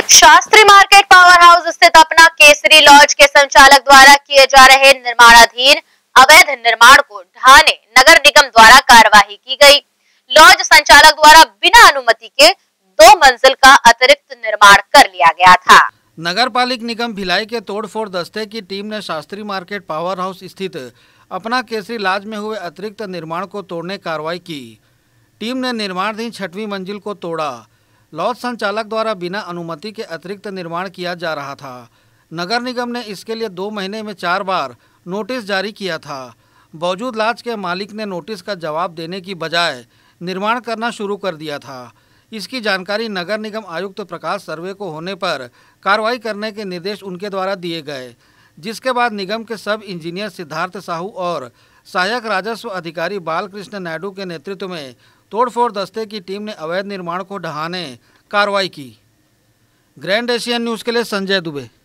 Shastri market power house स्थित अपना Kesari laws के संचालक द्वारा किए जा रहे निर्माणाधीन अवैध निर्माण को ढहाने नगर निगम द्वारा कार्यवाही की गई। लॉज संचालक द्वारा बिना अनुमति के 2 मंजिल का अतिरिक्त निर्माण कर लिया गया था। नगर पालिक निगम भिलाई के तोड़फोड़ दस्ते की टीम ने शास्त्री मार्केट पावर हाउस स्थित अपना केसरी लॉज में हुए अतिरिक्त निर्माण को तोड़ने कार्रवाई की। टीम ने निर्माणाधीन 6वीं मंजिल को तोड़ा। लॉज संचालक द्वारा बिना अनुमति के अतिरिक्त निर्माण किया जा रहा था। नगर निगम ने इसके लिए 2 महीने में 4 बार नोटिस जारी किया था। बावजूद लॉज के मालिक ने नोटिस का जवाब देने की बजाय निर्माण करना शुरू कर दिया था। इसकी जानकारी नगर निगम आयुक्त प्रकाश सर्वे को होने पर कार्रवाई करने के निर्देश उनके द्वारा दिए गए, जिसके बाद निगम के सब इंजीनियर सिद्धार्थ साहू और सहायक राजस्व अधिकारी बालकृष्ण नायडू के नेतृत्व में तोड़फोड़ दस्ते की टीम ने अवैध निर्माण को ढहाने कार्रवाई की। ग्रैंड एशियन न्यूज़ के लिए संजय दुबे।